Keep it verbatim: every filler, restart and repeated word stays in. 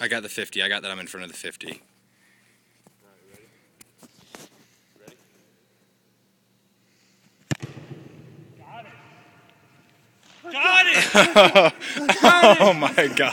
I got the fifty. I got that I'm in front of the fifty. Got it! Got it! Oh my God.